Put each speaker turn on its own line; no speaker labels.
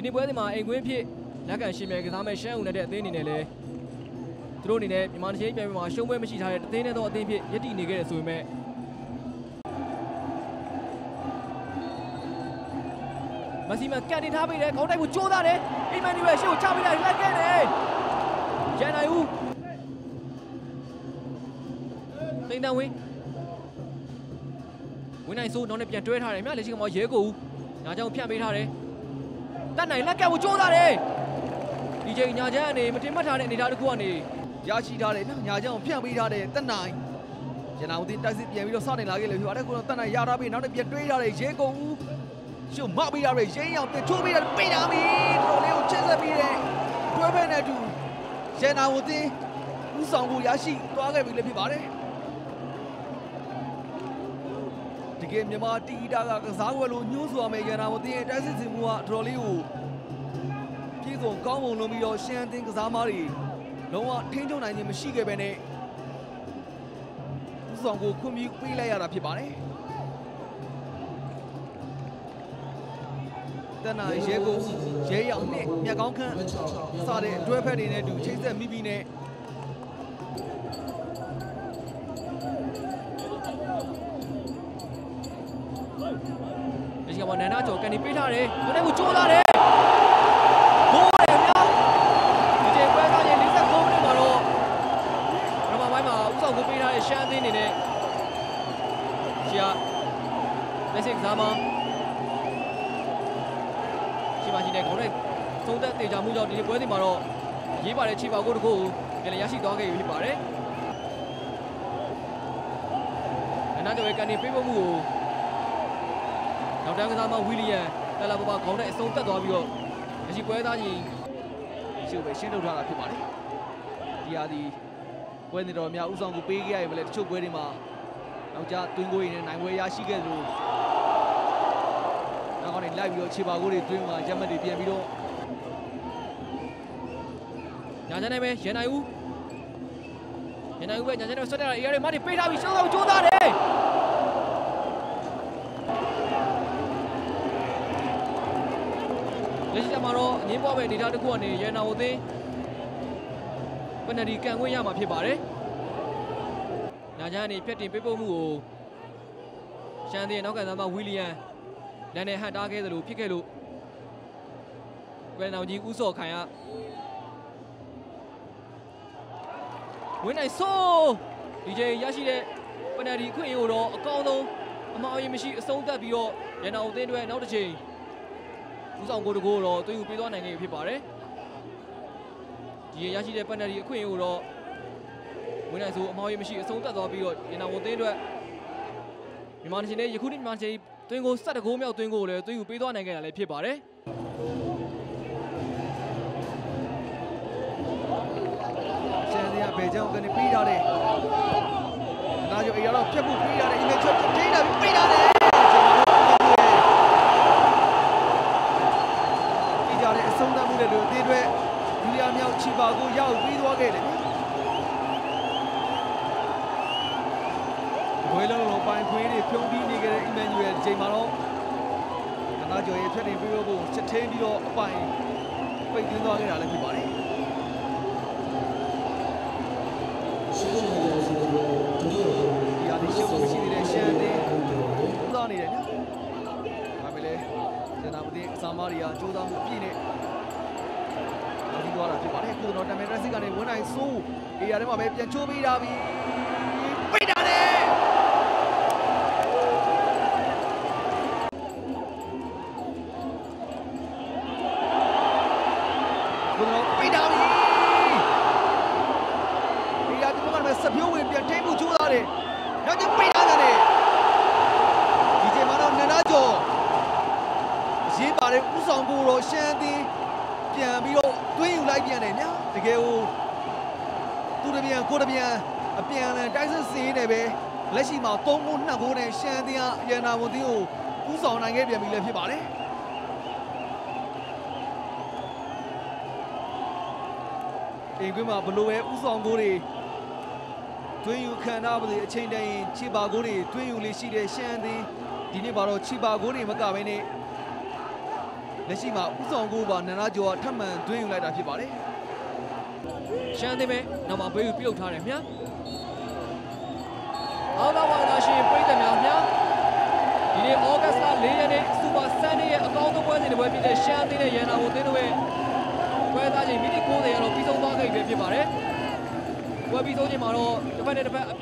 နေ့ပွဲစဉ်မှာအိမ်ကွင်းဖြစ်လက်ကန်ရှင်မြန်ကစားမဲ့ရှမ်းဦးနဲ့တဲ့အသင်းအနေနဲ့လည်းသူတို့အနေနဲ့မြန်မာနိုင်ငံပြည်မှာရှုံးပွဲမရှိထားတဲ့အသင်းနဲ့တော့အသင်းဖြစ်ရည်တည်နေခဲ့တယ်ဆိုပေမဲ့မစီမကန်တင်ထားပေးတယ်ခေါင်းတိုက်ကိုကြိုးစားတယ်အိမ်မန်ဒီရဲ့ရှေ့ကိုချပေးတယ်လက်ခဲ့တယ်ရန်နိုင်ဦးသိန်းတန်းဝင်းနိုင်စိုးနောက်နဲ့ပြန်တွဲထားတယ်မြလက်ရှိကမှရဲကိုဦးညာချောင်းဖြန့်ပေးထားတယ်တတ်နိုင်လက်ကကိုကြိုးစားတယ်ဒီချိန်ညာချမ်းကနေမတင်မှတ်ထားတဲ့အနေအထားတစ်ခုကနေ
ရရှိထားတယ်နော်ညာချမ်းကိုဖြန့်ပေးထားတယ်တက်နိုင်ရန်နာဦးတင်တိုက်စစ်ပြန်ပြီးတော့စတင်လာခဲ့လေဖြစ်ပါတယ်ကိုတော့တက်နိုင်ရထားပြီနောက်နဲ့ပြန်တွေးထားတယ်ရဲကိုဦးရှုံမောက်ပေးထားတယ်ရင်းအောင်ပြန်ချိုးပေးတယ်ပေးထားပြီတော်လေးကိုချက်ဆက်ပြီးတဲ့တွဲဖက်နဲ့တူရန်နာဦးတင်ဦးဆောင်ကိုရရှိသွားခဲ့ပြီလေဖြစ်ပါတယ်တကယ်မြန်မာတီတာကကစားကွက်လို့ညှိုးဆိုရမယ်ရန်နာမသိရင်တိုက်စစ်စင်မှုကတော်လေးကိုပြည်စုံကောင်းပုံလုံးပြီးတော့ရှမ်းအသင်းကစားမားတွေလုံးဝထိန်းချုပ်နိုင်ခြင်းမရှိခဲ့ပဲနဲ့ဦးဆောင်ကိုခွင့်ပြုပေးလိုက်ရတာဖြစ်ပါတယ်တန်နာရဲကိုရဲရောက်နဲ့မြက်ကောင်းခန့်စတဲ့အတွဲဖက်တွေနဲ့တူချိတ်ဆက်မိပြီးနဲ့
ဒီကမှနန္ဒကျော်ကန်နေပေးထားတယ်ခေါင်းတိုက်ကိုကြိုးစားတယ်ဘိုးတယ်များဒီချိန်ပွဲစားရင်49မိနစ်မှာတော့ပထမပိုင်းမှာဥဆောင်ကိုပေးထားတဲ့ရှမ်းအသင်းအနေနဲ့ရှာလက်စစ်ကစားမှာရှိပါရှိတဲ့ခေါင်းတိုက်သုံးသက်တေချာမှုကြောင့်ဒီပွဲစဉ်မှာတော့ရေးပါတဲ့ခြေပါကိုတခုပြန်လည်ရရှိသွားခဲ့ပြီဖြစ်ပါတယ်နန္ဒကျော်ရဲ့ကန်နေပေးဖို့မှုကိုနောက်တန်းကစားမဝီလီယံတက်လာပပခေါင်းနဲ့အဆုံးတက်သွားပြီးတော့အရှိပွဲသားကြီး
ရှုပ်ပဲရှင်းထုတ်ထားတာဖြစ်ပါတယ်ဒီဟာဒီပွဲနေတော်များဥဆောင်ကိုပေးခဲ့ရရင်လည်းတချို့ပွဲတွေမှာနောက်ကျတွင်းကိုရင်းနဲ့နိုင်ပွဲရရှိခဲ့သလိုနောက်ကနေလိုက်ပြီးတော့ခြေပါကိုတွေတွင်းမှာရက်မှတ်တွေပြန်ပြီးတော့
ညာချမ်းနိုင်ပဲရန်နိုင်ဦးပဲညာချမ်းနိုင်ဆွတ်တက်တာအေးရမတွေပေးထားပြီးရှောင်းဆောင်ကြိုးစားတယ်လက်ရှိမှာတော့အငင်းပွားပဲဒေတာတစ်ခုကနေရန်နာဝသိန်းပနဒီကန်ခွင့်ရမှာဖြစ်ပါတယ်။ညာချမ်းအနေဖြတ်တင်ပေးပို့မှုကိုရှမ်းသေးနောက်ကန်သားမဝီလီယံလန်နဲ့ဟန်တားခဲ့သလိုဖြစ်ခဲ့လို့ကွယ်နောင်ကြီးဦးစော်ခိုင်ကဝင်းနိုင်ဆိုးဒီချိန်ရရှိတဲ့ပနဒီအခွင့်အရေးကိုတော့အကောင်းဆုံးအမှားအယွင်းမရှိအဆုံးသတ်ပြီးတော့ရန်နာဝသိန်းတွေနောက်တစ်ချိန်ဦးဆောင်ကိုတကိုတော့သွေးယူပေးသွားနိုင်ခဲ့ဖြစ်ပါတယ်ဒီရရှိတဲ့ပန်နယ်ဒီအခွင့်အရေးကိုတော့ဝင်းနိုင်ဆိုအမှားရမရှိအဆုံးသတ်သွားပြီးတော့ရန်နာဝန်သင်းအတွက်မြန်မာနိုင်ငံရဲ့ယခုနှစ်မြန်မာနိုင်ငံသွင်းကို17ဂိုးမြောက်သွင်းကိုလည်းသွေးယူပေးသွားနိုင်ခဲ့တာလည်းဖြစ်ပါတယ်
ရှမ်းသေးကဘယ်ကြောင့်ကနေပြီးထားတယ်နားကျော်အေးရတော့ဖြတ်ဖို့ပြီးထားတယ်အင်္ဂလိပ်ချက်ထိန်းတာပြီးထားတယ်အဆုံးသတ်မှုတွေလို့အသေးတွေဒုတိယမြောက်ချီပါကိုရောက်ပြီးသွားခဲ့တယ်ဘွေလုံးလုံးပိုင်ခွေးတွေဖြုံးပြီးနေခဲ့တဲ့အီမန်နျူရယ်ချိန်မှာတော့ကနာကျော်ရဲ့ဖြတ်တင်ပြီးတော့ချက်ထင်းပြီးတော့အပိုင်ပိတ်သွင်းသွားခဲ့တာလည်းဖြစ်ပါတယ်ဒီအဒီရှုပ်မရှိသေးတဲ့ရှမ်းသေးသွားနေတယ်ညဒါပေမဲ့ကျန်တာမသိအစာမတွေကကြိုးစားမှုပြည့်နေပြီးသွားတာဖြစ်ပါတယ်ခုတော့တမန်ဒရက်စစ်ကနေဝင်းနိုင်ဆိုးအေးရထဲမှာပဲပြန်ချိုးပေးတာပြီပိတ်တာလေခုတော့ပိတ်တာပြီအေးရဒီမှာပဲစပြိုးဝင်ပြန်ထိမှုကြိုးစားတယ်နောက်ကျပိတ်တာတယ်ဒီချိန်မှာတော့နန္ဒကျော်ရေးပါတယ်ဥဆောင်ကိုတော့ရှမ်းသေးပြန်ပြီးတော့သွင်းယူလိုက်ပြန်တယ်ညာတကယ်ကိုသူတပြန်ကိုတပြန်အပြန်လန်တိုက်စစ်စီးနေပဲလက်ရှိမှာ3ဂိုး2ဂိုးနဲ့ရှမ်းသေးကရန်နာဝန်သေးကိုဥဆောင်နိုင်ခဲ့ပြန်ပြီလည်းဖြစ်ပါတယ်အိမ်ကွင်းမှာဘလို့ပဲဥဆောင်ကိုတွေသွင်းယူခံထားပါစေအချိန်တန်ရင်ခြေပါကိုတွေသွင်းယူလေးရှိတဲ့ရှမ်းသေးဒီနေ့မှာတော့ခြေပါကိုတွေမကဘဲနဲ့လလက်ရှိမှာဥဆောင်ကိုပါနန္ဒကျော်ကထပ်မံသွင်းယူလိုက်တာဖြစ်ပါတယ်
ရှမ်းသိမဲ့နောက်မှာဘေးကိုပြုတ်ထားတယ်မြအောက်တော့ပါလာရှင်ပြည်သက်များမြဒီနေ့ဩဂတ်စ်လ4ရက်နေ့စူပါဆန်ဒေးရဲ့အကောင်းဆုံးပွဲစဉ်တစ်ပွဲဖြစ်တဲ့ရှမ်းသိနဲ့ရန်နာကိုတင်းတို့ရဲ့ပွဲသားချိန်မိနစ်90ရတော့ပြီးဆုံးသွားခဲ့ပြီဖြစ်ပါတယ်ပွဲပြီးဆုံးချိန်မှာတော့တစ်ဖက်နဲ့တစ်ဖက်အပြ